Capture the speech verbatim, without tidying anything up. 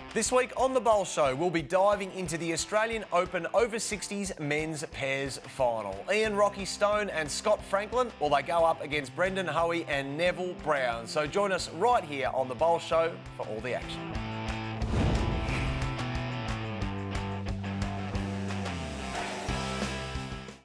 This week on The Bowl Show, we'll be diving into the Australian Open over sixties men's pairs final. Ian Rocky Stone and Scott Franklin, will they go up against Brendan Hoey and Neville Brown? So join us right here on The Bowl Show for all the action.